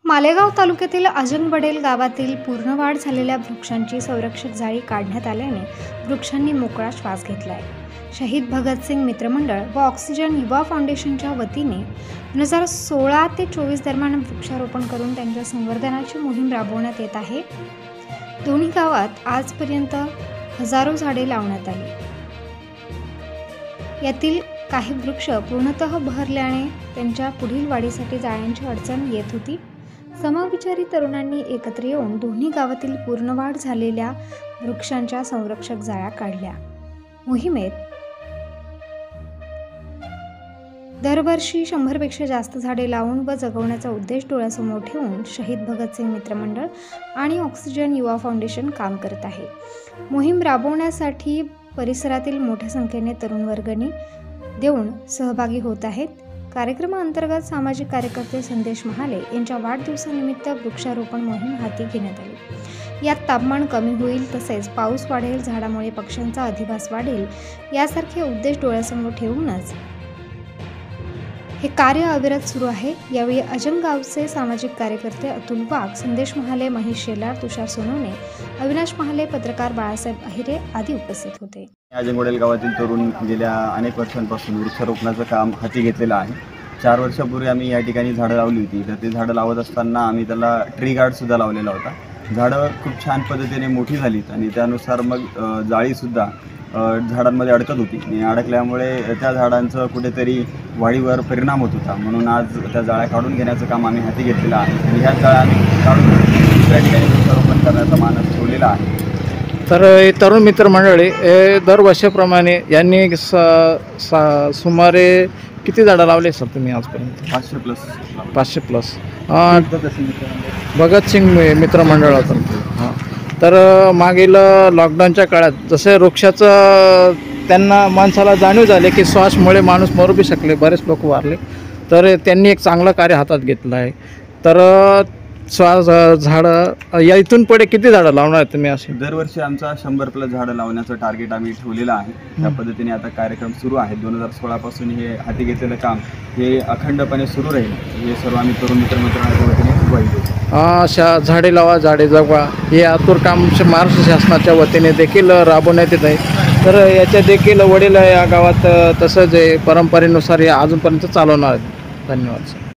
मालेगाव तालुक्यातील अजंगबडेल गावातील पूर्ण वाढ झालेल्या वृक्षांची संरक्षक जाळी काढण्यात आल्याने वृक्षांनी मोकळा श्वास घेतलाय। शहीद भगतसिंग मित्रमंडळ व ऑक्सिजन युवा फाउंडेशनच्या वतीने 2016 ते 24 दरम्यान वृक्षारोपण करून त्यांच्या संवर्धनाची मोहीम राबवण्यात येत आहे। दोन्ही गावात आजपर्यंत हजारो झाडे लावण्यात आली। यातील काही वृक्ष पूर्णतः बहरल्याने त्यांच्या पुढील वाढीसाठी जाळ्यांची अडचण येत होती। समविचारी तरुणांनी एकत्र येऊन दोन्ही गावातील पूर्ण वाढ झालेल्या वृक्षांच्या संरक्षक जाळ्या काढल्या। मोहिमेत दरवर्षी 100 पेक्षा जास्त झाडे लावून व जगवण्याचा उद्देश डोळ्यासमोर ठेवून शहीद भगतसिंग मित्रमंडळ आणि ऑक्सिजन युवा फाउंडेशन काम करत आहे। मोहीम राबवण्यासाठी परिसरातील मोठ्या संख्येने तरुण वर्गणी देऊन सहभागी होत आहेत। कार्यक्रमाअंतर्गत सामाजिक कार्यकर्ते संदेश महाले यांच्या वाढदिवसानिमित्त वृक्षारोपण मोहीम हाती घेण्यात आली। यात तापमान कमी होईल, तसेच पाऊस वाढेल, झाडामुळे पक्ष्यांचा अधिवास वाढेल यासारखे उद्देश डोळ्यासमोर ठेवूनच हे कार्य अविरत सुरू आहे। यावेळी अजंग गावचे सामाजिक कार्यकर्ते अतुल वाघ, संदेश महाले, महेश शेलार, तुषार सोनवणे, अविनाश महाले, पत्रकार बाळासाहेब अहिरे आदी उपस्थित होते। अजंगबडेल गावातील तरुण गेल्या अनेक वर्षांपासून वृक्षारोपणाचं काम हाती घेतलेलं आहे। 4 वर्षापूर्वी आम्ही या ठिकाणी झाडं लावली होती, तर ते झाडं लावत असताना आम्ही त्याला ट्री गार्डसुद्धा लावलेला होता। झाडं खूप छान पद्धतीने मोठी झालीत आणि त्यानुसार मग जाळीसुद्धा झाडांमध्ये अडकत होती आणि अडकल्यामुळे त्या झाडांचं कुठेतरी वाढीवर परिणाम होत होता। म्हणून आज त्या जाळ्या काढून घेण्याचं काम आम्ही हाती घेतलेलं आहे आणि ह्या जाळ्या आम्ही काढून दुसऱ्या ठिकाणी वृक्षारोपण करण्याचा मानस ठेवलेला आहे। तर तरुण मित्रमंडळी दरवर्षाप्रमाणे यांनी सुमारे किती झाडं लावले सर तुम्ही आजपर्यंत? 500 प्लस भगतसिंग मित्रमंडळाचं। हां, तर मागील लॉकडाऊनच्या काळात जसे वृक्षाचं त्यांना माणसाला जाणीव झाली की श्वासमुळे माणूस मरू बी शकले, बरेच लोक वारले, तर त्यांनी एक चांगलं कार्य हातात घेतलं आहे। तर झाडं या इथून पुढे किती झाडं लावणार आहेत तुम्ही? असे दरवर्षी आमचा 100 प्लस झाडं लावण्याचं टार्गेट आम्ही ठेवलेलं आहे। त्या पद्धतीने आता कार्यक्रम सुरू आहे। 2016 पासून हे हाती घेतलेलं काम हे अखंडपणे सुरू राहील, हे सर्व आम्ही तरुण मित्रमंडळाच्या वतीने अशा झाडे लावा, झाडे जगवा हे आतुर काम महाराष्ट्र शासनाच्या वतीने देखील राबवण्यात येत आहे। तर याच्या देखील वडील या गावात तसंच परंपरेनुसार हे अजूनपर्यंत चालवणार आहेत। धन्यवाद सर।